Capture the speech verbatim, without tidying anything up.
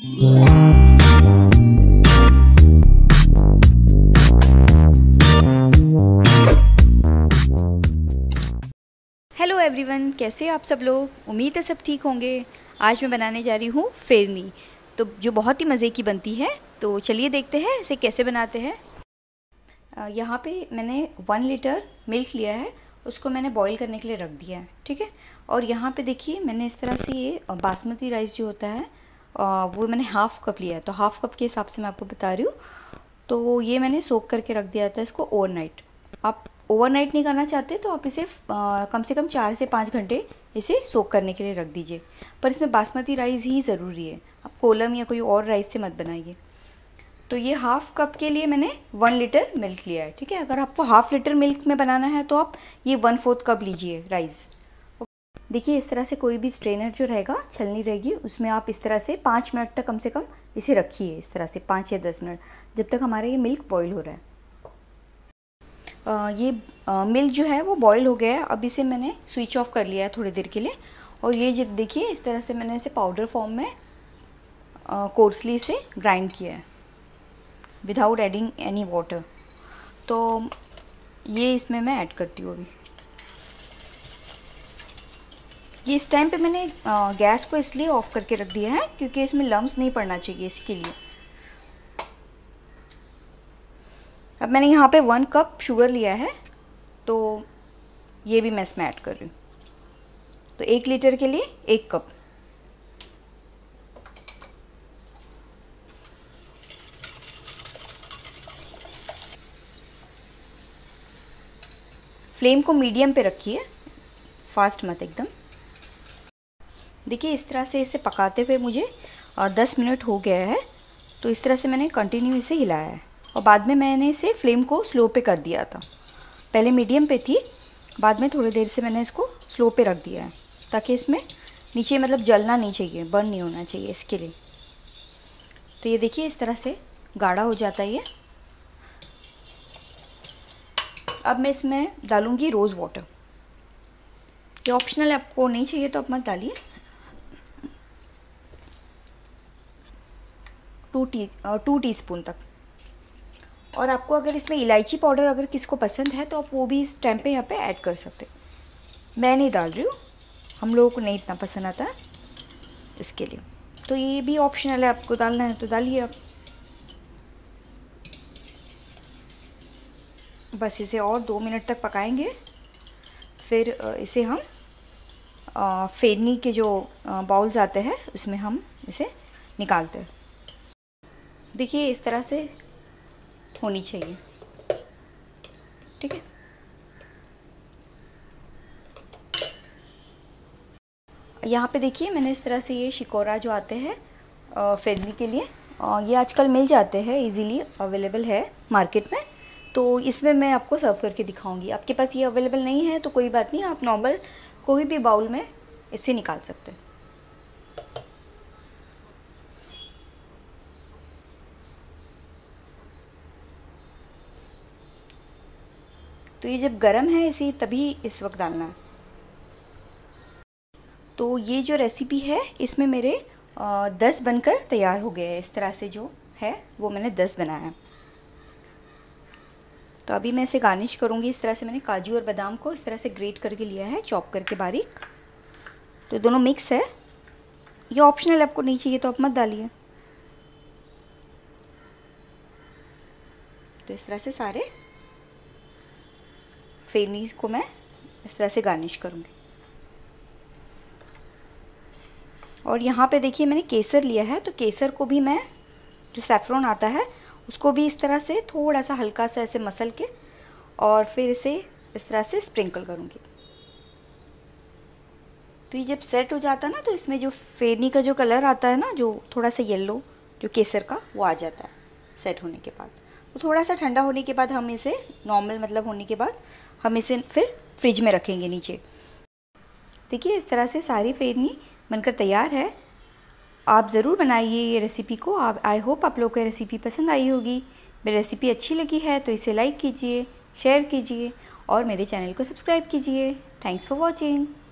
Hello everyone, कैसे आप सब लोग? उम्मीद है सब ठीक होंगे। आज मैं बनाने जा रही हूँ फेरनी, तो जो बहुत ही मज़े की बनती है। तो चलिए देखते हैं इसे कैसे बनाते हैं। यहाँ पे मैंने वन लीटर मिल्क लिया है, उसको मैंने बॉईल करने के लिए रख दिया है, ठीक है। और यहाँ पे देखिए मैंने इस तरह से ये बासमती राइस जो होता है वो मैंने हाफ़ कप लिया है, तो हाफ़ कप के हिसाब से मैं आपको बता रही हूँ। तो ये मैंने सोक करके रख दिया था इसको ओवरनाइट। आप ओवरनाइट नहीं करना चाहते तो आप इसे आ, कम से कम चार से पाँच घंटे इसे सोक करने के लिए रख दीजिए। पर इसमें बासमती राइस ही ज़रूरी है, आप कोलम या कोई और राइस से मत बनाइए। तो ये हाफ़ कप के लिए मैंने वन लीटर मिल्क लिया है, ठीक है। अगर आपको हाफ़ लीटर मिल्क में बनाना है तो आप ये वन फोर्थ कप लीजिए राइस। देखिए इस तरह से कोई भी स्ट्रेनर जो रहेगा, छलनी रहेगी, उसमें आप इस तरह से पाँच मिनट तक कम से कम इसे रखिए, इस तरह से पाँच या दस मिनट, जब तक हमारा ये मिल्क बॉईल हो रहा है। आ, ये मिल्क जो है वो बॉईल हो गया है। अब इसे मैंने स्विच ऑफ कर लिया है थोड़ी देर के लिए। और ये जब देखिए इस तरह से मैंने इसे पाउडर फॉर्म में कोर्सली से ग्राइंड किया है विदाउट एडिंग एनी वाटर। तो ये इसमें मैं ऐड करती हूँ अभी। ये इस टाइम पे मैंने गैस को इसलिए ऑफ करके रख दिया है क्योंकि इसमें लम्स नहीं पड़ना चाहिए, इसके लिए। अब मैंने यहाँ पे वन कप शुगर लिया है, तो ये भी मैं इसमें ऐड कर रही हूँ। तो एक लीटर के लिए एक कप। फ्लेम को मीडियम पे रखिए, फास्ट मत एकदम। देखिए इस तरह से इसे पकाते हुए मुझे दस मिनट हो गया है। तो इस तरह से मैंने कंटिन्यू इसे हिलाया है और बाद में मैंने इसे फ्लेम को स्लो पे कर दिया था। पहले मीडियम पे थी, बाद में थोड़ी देर से मैंने इसको स्लो पे रख दिया है ताकि इसमें नीचे मतलब जलना नहीं चाहिए, बर्न नहीं होना चाहिए, इसके लिए। तो ये देखिए इस तरह से गाढ़ा हो जाता है ये। अब मैं इसमें डालूँगी रोज़ वाटर। ये ऑप्शनल है, आपको नहीं चाहिए तो आप मत डालिए। टू टी टू टीस्पून तक। और आपको अगर इसमें इलायची पाउडर अगर किसको पसंद है तो आप वो भी इस टाइम पे यहाँ पे ऐड कर सकते हैं। मैं नहीं डाल रही हूँ, हम लोगों को नहीं इतना पसंद आता है इसके लिए। तो ये भी ऑप्शनल है, आपको डालना है तो डालिए आप। बस इसे और दो मिनट तक पकाएंगे, फिर इसे हम फेरनी के जो बाउल्स आते हैं उसमें हम इसे निकालते हैं। देखिए इस तरह से होनी चाहिए, ठीक है। यहाँ पे देखिए मैंने इस तरह से ये शिकोरा जो आते हैं फेरनी के लिए, ये आजकल मिल जाते हैं, इजीली अवेलेबल है मार्केट में। तो इसमें मैं आपको सर्व करके दिखाऊंगी। आपके पास ये अवेलेबल नहीं है तो कोई बात नहीं, आप नॉर्मल कोई भी बाउल में इसे निकाल सकते हैं। तो ये जब गरम है इसे तभी इस वक्त डालना है। तो ये जो रेसिपी है इसमें मेरे आ, दस बनकर तैयार हो गए हैं। इस तरह से जो है वो मैंने दस बनाया है। तो अभी मैं इसे गार्निश करूँगी। इस तरह से मैंने काजू और बादाम को इस तरह से ग्रेट करके लिया है, चॉप करके बारीक। तो दोनों मिक्स है, ये ऑप्शनल, आपको नहीं चाहिए तो आप मत डालिए। तो इस तरह से सारे फेरनी को मैं इस तरह से गार्निश करूँगी। और यहाँ पे देखिए मैंने केसर लिया है, तो केसर को भी मैं, जो सैफ़्रॉन आता है उसको भी इस तरह से थोड़ा सा हल्का सा ऐसे मसल के और फिर इसे इस तरह से स्प्रिंकल करूँगी। तो ये जब सेट हो जाता है ना, तो इसमें जो फेरनी का जो कलर आता है ना, जो थोड़ा सा येलो जो केसर का, वो आ जाता है सेट होने के बाद। तो थोड़ा सा ठंडा होने के बाद हम इसे नॉर्मल मतलब होने के बाद हम इसे फिर फ्रिज में रखेंगे नीचे। देखिए इस तरह से सारी फेरनी बनकर तैयार है। आप ज़रूर बनाइए ये रेसिपी को। आप आई होप आप लोगों को रेसिपी पसंद आई होगी। मेरी रेसिपी अच्छी लगी है तो इसे लाइक कीजिए, शेयर कीजिए और मेरे चैनल को सब्सक्राइब कीजिए। Thanks for watching.